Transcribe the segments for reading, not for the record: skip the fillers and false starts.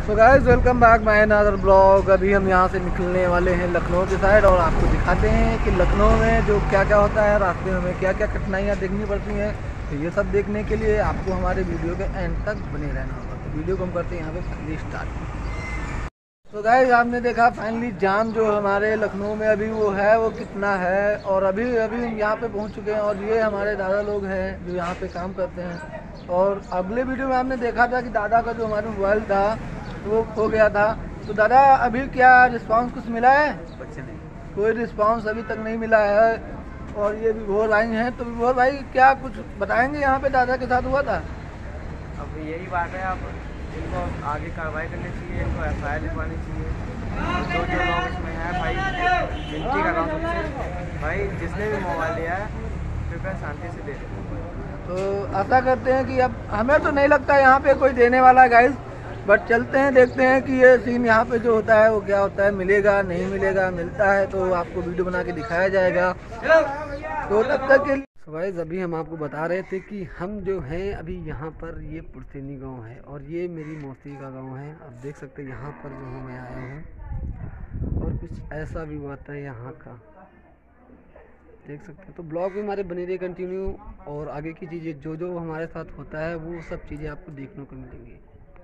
So guys welcome back my another blog. अभी हम यहाँ से निकलने वाले हैं लखनऊ के साइड और आपको दिखाते हैं कि लखनऊ में जो क्या क्या होता है, रास्ते में हमें क्या क्या कठिनाइयाँ देखनी पड़ती हैं। तो ये सब देखने के लिए आपको हमारे वीडियो के एंड तक बने रहना होगा। तो वीडियो को हम करते हैं यहाँ पे फाइनली स्टार्ट। तो गाइस आपने देखा फाइनली जाम जो हमारे लखनऊ में अभी वो है वो कितना है, और अभी हम यहाँ पे पहुँच चुके हैं। और ये हमारे दादा लोग हैं जो यहाँ पे काम करते हैं। और अगले वीडियो में आपने देखा था कि दादा का जो हमारा मोबाइल था वो खो गया था। तो दादा अभी क्या रिस्पांस कुछ मिला है? बच्चे नहीं, कोई रिस्पांस अभी तक नहीं मिला है। और ये विभोर भाई हैं, तो विभोर भाई क्या कुछ बताएंगे यहाँ पे दादा के साथ हुआ था? अब यही बात है, अब इनको आगे कार्रवाई करनी चाहिए, इनको FIR लिखवानी चाहिए। जो जो लोग इसमें हैं भाई, विनती कर रहा हूँ सबसे, भाई जिसने भी मोबाइल लिया है कृपया शांति से दे दें। तो आशा करते हैं कि अब हमें तो नहीं लगता यहाँ पे कोई देने वाला है गाइस, बट चलते हैं देखते हैं कि ये सीन यहाँ पे जो होता है वो क्या होता है, मिलेगा नहीं मिलेगा। मिलता है तो आपको वीडियो बना के दिखाया जाएगा। तो तब तक के लिए गाइस अभी हम आपको बता रहे थे कि हम जो हैं अभी यहाँ पर, ये पुरसेनी गांव है और ये मेरी मौसी का गांव है। आप देख सकते हैं यहाँ पर जो हूँ मैं आया हूँ और कुछ ऐसा भी होता है यहाँ का, देख सकते हैं। तो ब्लॉग भी हमारे बने रहे कंटिन्यू, और आगे की चीज़ें जो जो हमारे साथ होता है वो सब चीज़ें आपको देखने को मिलेंगी।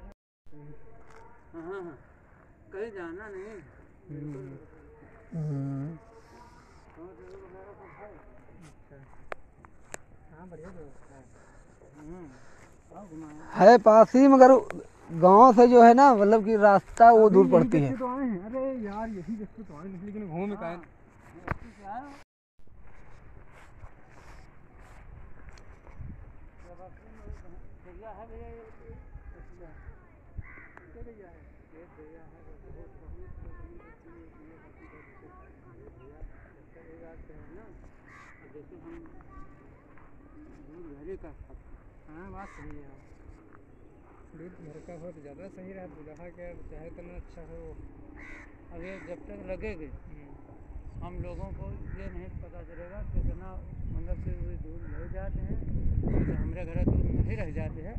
कहीं जाना नहीं। है पास ही, मगर गांव से जो है ना, मतलब कि रास्ता वो दूर पड़ती है। तो आए हैं, अरे यार यही जैसे तो आए, लेकिन घूम का बात सही है। घर का हो तो ज़्यादा सही रहा, दूल्हा का चाहे इतना अच्छा हो। अब ये जब तक लगेगी हम लोगों को ये नहीं पता चलेगा कि इतना मतलब से दूर रह जाते हैं, तो हमारे घर दूर नहीं रह जाते हैं।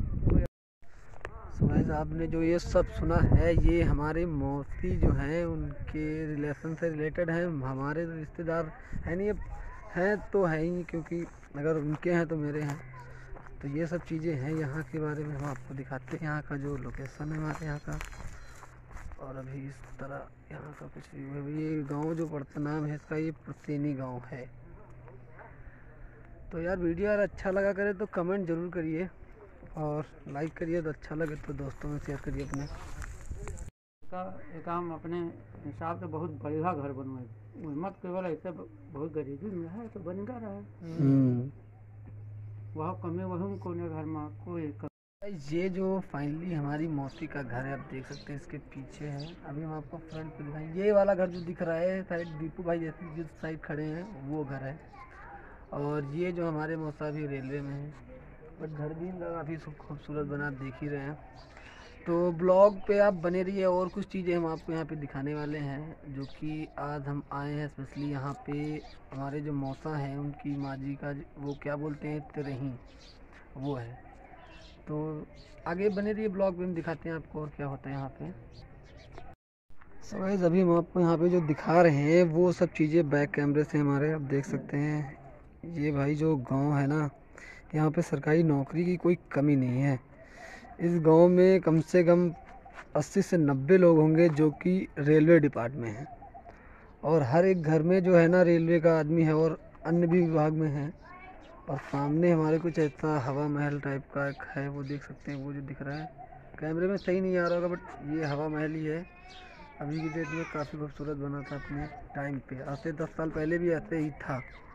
तो गाइस आपने जो ये सब सुना है, ये हमारे मौसी जो हैं उनके रिलेशन से रिलेटेड हैं। हमारे रिश्तेदार है नहीं, हैं तो है ही, क्योंकि अगर उनके हैं तो मेरे हैं। तो ये सब चीज़ें हैं यहाँ के बारे में हम आपको दिखाते हैं, यहाँ का जो लोकेशन है हमारे यहाँ का। और अभी इस तरह यहाँ का कुछ व्यू है। ये गांव जो पड़ता नाम है इसका, ये पुरसेनी गांव है। तो यार वीडियो यार अच्छा लगा करे तो कमेंट ज़रूर करिए, और लाइक करिए, तो अच्छा लगे तो दोस्तों में शेयर करिए अपने का। एक हम अपने हिसाब से बहुत बढ़िया घर बनवाए, मत केवल ऐसे बहुत गरीबी में है तो बनेगा रहे वह कमी वह कोने घर में कोई। ये जो फाइनली हमारी मौसी का घर है, आप देख सकते हैं इसके पीछे है। अभी हम आपको फ्रंट पे दिखाएं, ये वाला घर जो दिख रहा है साइड दीपू भाई जैसे जिस साइड खड़े हैं वो घर है। और ये जो हमारे मौसा भी रेलवे में है, बट घर भी काफ़ी खूबसूरत बना, देख ही रहे हैं। तो ब्लॉग पे आप बने रहिए, और कुछ चीज़ें हम आपको यहाँ पे दिखाने वाले हैं, जो कि आज हम आए हैं स्पेशली यहाँ पे। हमारे जो मौसा हैं उनकी माँ जी का वो क्या बोलते हैं, तिरही, वो है। तो आगे बने रहिए ब्लॉग में, हम दिखाते हैं आपको और क्या होता है यहाँ पे। सो गाइस अभी हम आपको यहाँ पे जो दिखा रहे हैं वो सब चीज़ें बैक कैमरे से हमारे, आप देख सकते हैं। ये भाई जो गांव है ना, यहाँ पे सरकारी नौकरी की कोई कमी नहीं है। इस गांव में कम से कम 80 से 90 लोग होंगे जो कि रेलवे डिपार्टमेंट में हैं, और हर एक घर में जो है ना रेलवे का आदमी है, और अन्य भी विभाग में है। और सामने हमारे कुछ ऐसा हवा महल टाइप का एक है, वो देख सकते हैं। वो जो दिख रहा है कैमरे में सही नहीं आ रहा होगा, बट ये हवा महल ही है। अभी की डेट में काफ़ी खूबसूरत बना था अपने टाइम पे, आज से 10 साल पहले भी ऐसे ही था।